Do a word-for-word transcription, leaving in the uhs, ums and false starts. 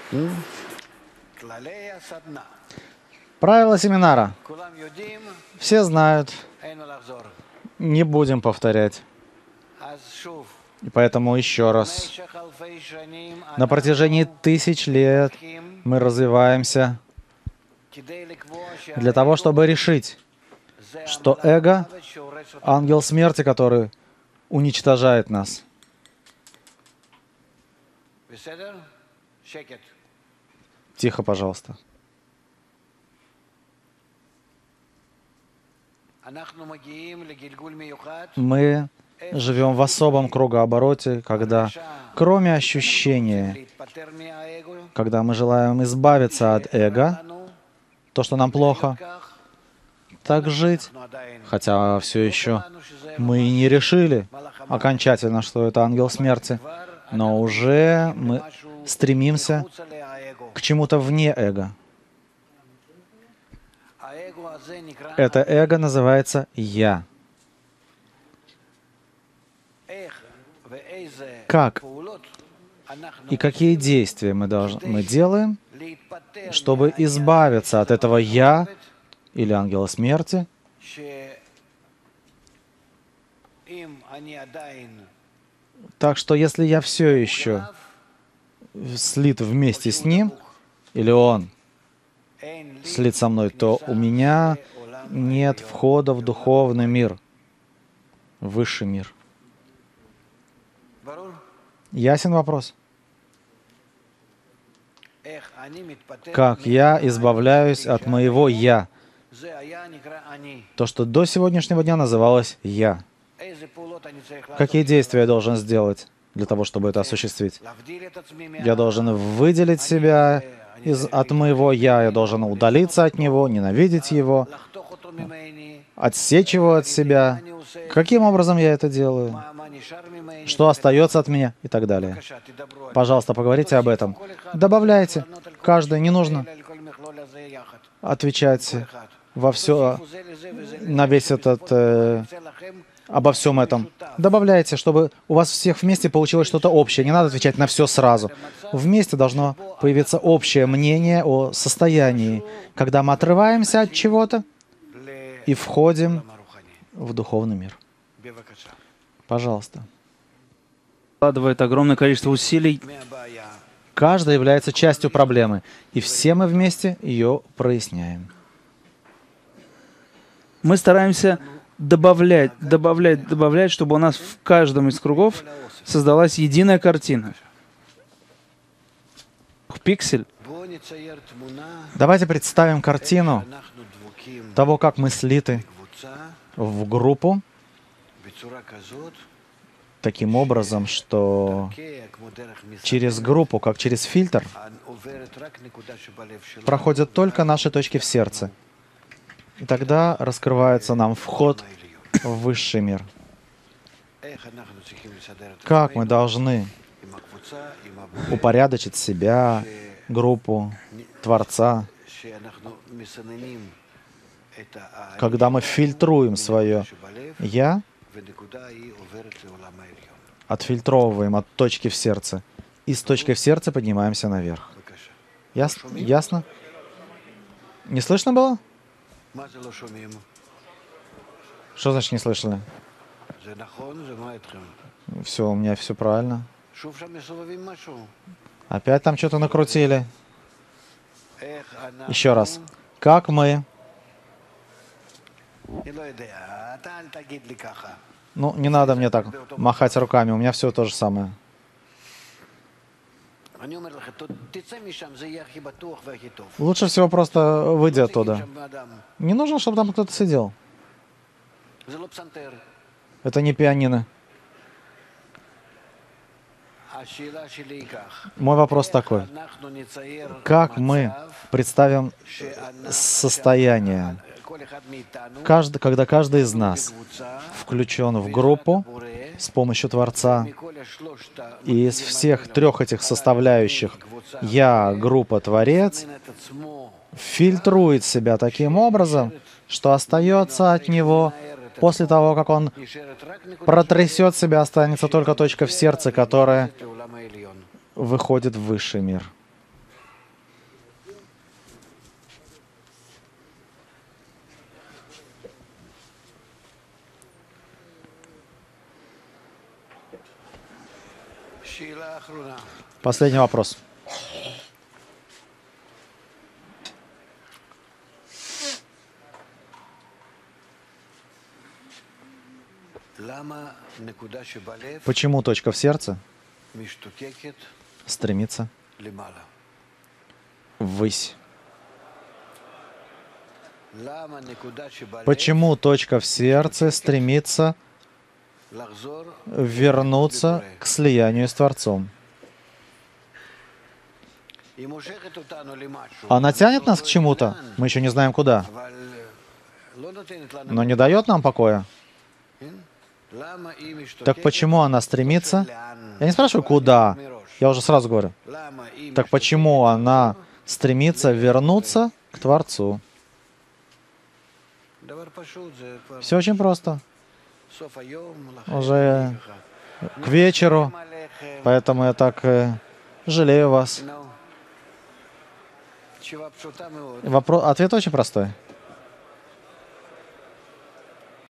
Правила семинара. Все знают. Не будем повторять. И поэтому еще раз. На протяжении тысяч лет мы развиваемся для того, чтобы решить, что эго — ангел смерти, который уничтожает нас. Тихо, пожалуйста. Мы живем в особом кругообороте, когда, кроме ощущения, когда мы желаем избавиться от эго, то, что нам плохо, так жить, хотя все еще мы и не решили окончательно, что это ангел смерти, но уже мы стремимся к чему-то вне эго. Это эго называется «я». Как и какие действия мы, должны, мы делаем, чтобы избавиться от этого «я» или ангела смерти, так что если я все еще слит вместе с ним, или он слит со мной, то у меня нет входа в духовный мир, в высший мир. Ясен вопрос? Как я избавляюсь от моего «я», то, что до сегодняшнего дня называлось «я». Какие действия я должен сделать для того, чтобы это осуществить? Я должен выделить себя из, от моего «я», я должен удалиться от него, ненавидеть его, отсечь его от себя. Каким образом я это делаю? Что остается от меня? И так далее. Пожалуйста, поговорите об этом. Добавляйте. Каждый, не нужно отвечать во все, на весь этот, э, обо всем этом. Добавляйте, чтобы у вас всех вместе получилось что-то общее. Не надо отвечать на все сразу. Вместе должно появиться общее мнение о состоянии, когда мы отрываемся от чего-то и входим в духовный мир. Пожалуйста. Вкладывает огромное количество усилий. Каждый является частью проблемы, и все мы вместе ее проясняем. Мы стараемся добавлять, добавлять, добавлять, чтобы у нас в каждом из кругов создалась единая картина. Пиксель. Давайте представим картину того, как мы слиты в группу, таким образом, что через группу, как через фильтр, проходят только наши точки в сердце. И тогда раскрывается нам вход в высший мир. Как мы должны упорядочить себя, группу, Творца, когда мы фильтруем свое «я», отфильтровываем от точки в сердце, и с точки в сердце поднимаемся наверх. Яс ясно? Не слышно было? Что значит не слышали? Все, у меня все правильно. Опять там что-то накрутили. Еще раз. Как мы... Ну, не надо мне так махать руками, у меня все то же самое. Лучше всего просто выйди оттуда. Не нужно, чтобы там кто-то сидел. Это не пианино. Мой вопрос такой. Как мы представим состояние, каждый, когда каждый из нас включен в группу с помощью Творца, и из всех трех этих составляющих «я», группа, Творец фильтрует себя таким образом, что остается от него, после того, как он протрясет себя, останется только точка в сердце, которая выходит в высший мир. Последний вопрос. Почему точка в сердце стремится ввысь? Почему точка в сердце стремится вернуться к слиянию с Творцом? Она тянет нас к чему-то, мы еще не знаем куда, но не дает нам покоя. Так почему она стремится? Я не спрашиваю, куда, я уже сразу говорю. Так почему она стремится вернуться к Творцу? Все очень просто. Уже к вечеру, поэтому я так э, жалею вас. Вопрос, ответ очень простой.